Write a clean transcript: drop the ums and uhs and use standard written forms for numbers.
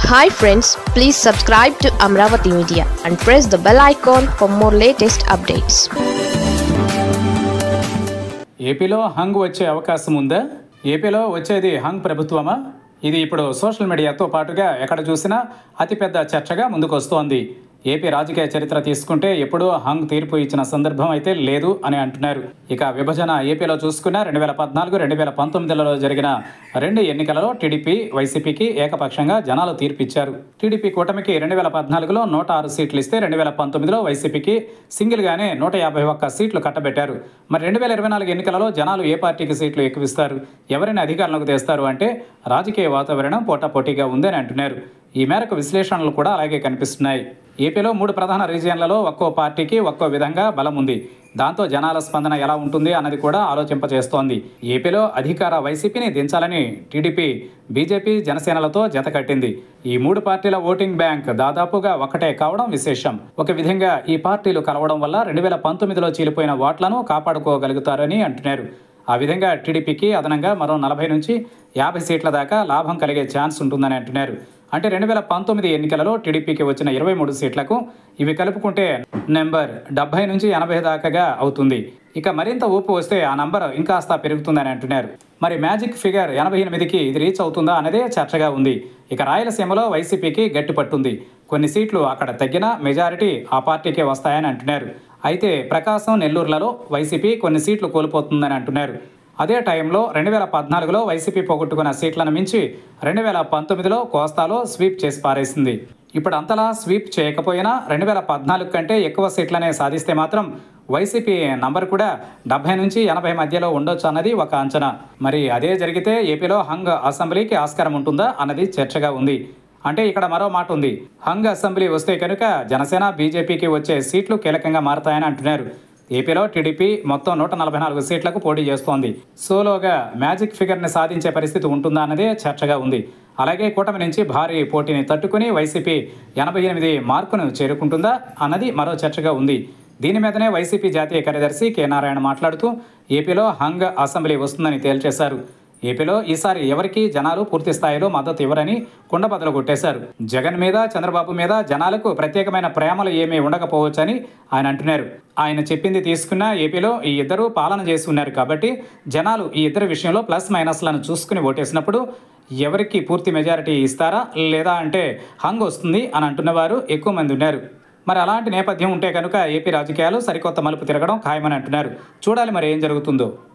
Hi friends, please subscribe to Amravati Media and press the bell icon for more latest updates. ఏపీలో hung వచ్చే అవకాశం ఉందా? ఏపీలో వచ్చేది హంగ్ ప్రభుత్వమా? ఇది ఇప్పుడు సోషల్ మీడియాతో పాటుగా ఎక్కడ చూసినా అతిపెద్ద చర్చగా ముందుకు వస్తోంది. ఏపీ రాజకీయ చరిత్ర తీసుకుంటే ఎప్పుడూ హంగ్ తీర్పు ఇచ్చిన సందర్భం అయితే లేదు అని అంటున్నారు. ఇక విభజన ఏపీలో చూసుకున్న 2014, 2019లలో జరిగిన రెండు ఎన్నికలలో టీడీపీ, వైసీపీకి ఏకపక్షంగా జనాలు తీర్పిచ్చారు. టీడీపీ కూటమికి 2014లో 106 సీట్లు ఇస్తే 2019లో వైసీపీకి సింగిల్గానే 151 సీట్లు కట్టబెట్టారు. మరి 2024 ఎన్నికలలో జనాలు ఏ పార్టీకి సీట్లు ఎక్కువిస్తారు, ఎవరిని అధికారంలోకి తెస్తారు అంటే రాజకీయ వాతావరణం పోటాపోటీగా ఉందని అంటున్నారు. ఈ మేరకు విశ్లేషణలు కూడా అలాగే కనిపిస్తున్నాయి. ఏపీలో 3 ప్రధాన రీజియన్లలో ఒక్కో పార్టీకి ఒక్కో విధంగా బలం ఉంది. దాంతో జనాల స్పందన ఎలా ఉంటుంది అన్నది కూడా ఆలోచింపచేస్తోంది. ఏపీలో అధికార వైసీపీని దించాలని టీడీపీ, బీజేపీ, జనసేనలతో జతకట్టింది. ఈ 3 పార్టీల ఓటింగ్ బ్యాంక్ దాదాపుగా ఒకటే కావడం విశేషం. ఒక విధంగా ఈ పార్టీలు కలవడం వల్ల 2019లో చీలిపోయిన ఓట్లను కాపాడుకోగలుగుతారని అంటున్నారు. ఆ విధంగా టీడీపీకి అదనంగా మరో 40 నుంచి 50 సీట్ల దాకా లాభం కలిగే ఛాన్స్ ఉంటుందని అంటున్నారు. అంటే 2019 ఎన్నికలలో టీడీపీకి వచ్చిన 23 సీట్లకు ఇవి కలుపుకుంటే నెంబర్ 70 నుంచి 80 దాకాగా అవుతుంది. ఇక మరింత ఊపు వస్తే ఆ నంబర్ ఇంకాస్త పెరుగుతుందని అంటున్నారు. మరి మ్యాజిక్ ఫిగర్ 88కి ఇది రీచ్ అవుతుందా అనేదే చర్చగా ఉంది. ఇక రాయలసీమలో వైసీపీకి గట్టి పట్టుంది. కొన్ని సీట్లు అక్కడ తగ్గినా మెజారిటీ ఆ పార్టీకే వస్తాయని అంటున్నారు. అయితే ప్రకాశం, నెల్లూరులలో వైసీపీ కొన్ని సీట్లు కోల్పోతుందని అంటున్నారు. అదే టైంలో 2014లో వైసీపీ పోగొట్టుకున్న సీట్లను మించి 2019లో కోస్తాలో స్వీప్ చేసి పారేసింది. ఇప్పుడు అంతలా స్వీప్ చేయకపోయినా 2014 కంటే ఎక్కువ సీట్లనే సాధిస్తే మాత్రం వైసీపీ నంబర్ కూడా 70 నుంచి 80 మధ్యలో ఉండొచ్చు అన్నది ఒక అంచనా. మరి అదే జరిగితే ఏపీలో హంగ్ అసెంబ్లీకి ఆస్కారం ఉంటుందా అన్నది చర్చగా ఉంది. అంటే ఇక్కడ మరో మాట ఉంది. హంగ్ అసెంబ్లీ వస్తే కనుక జనసేన, బీజేపీకి వచ్చే సీట్లు కీలకంగా మారతాయని అంటున్నారు. ఏపీలో టీడీపీ మొత్తం 144 సీట్లకు పోటీ చేస్తోంది. సోలోగా మ్యాజిక్ ఫిగర్ని సాధించే పరిస్థితి ఉంటుందా అన్నదే చర్చగా ఉంది. అలాగే కూటమి నుంచి భారీ పోటీని తట్టుకుని వైసీపీ 88 మార్కును చేరుకుంటుందా అన్నది మరో చర్చగా ఉంది. దీని మీదనే వైసీపీ జాతీయ కార్యదర్శి కె నారాయణ మాట్లాడుతూ ఏపీలో హంగ్ అసెంబ్లీ వస్తుందని తేల్చేశారు. ఏపీలో ఈసారి ఎవరికి జనాలు పూర్తి స్థాయిలో మద్దతు ఇవ్వరని కుండబద్దలు కొట్టేశారు. జగన్ మీద, చంద్రబాబు మీద జనాలకు ప్రత్యేకమైన ప్రేమలు ఏమీ ఉండకపోవచ్చని ఆయన అంటున్నారు. ఆయన చెప్పింది తీసుకున్న ఏపీలో ఈ ఇద్దరు పాలన చేసి ఉన్నారు కాబట్టి జనాలు ఈ ఇద్దరి విషయంలో ప్లస్ మైనస్లను చూసుకుని ఓటేసినప్పుడు ఎవరికి పూర్తి మెజారిటీ ఇస్తారా లేదా అంటే హంగ్ వస్తుంది అని అంటున్నవారు ఎక్కువ మంది ఉన్నారు. మరి అలాంటి నేపథ్యం ఉంటే కనుక ఏపీ రాజకీయాలు సరికొత్త మలుపు తిరగడం ఖాయమని అంటున్నారు. చూడాలి మరి ఏం జరుగుతుందో.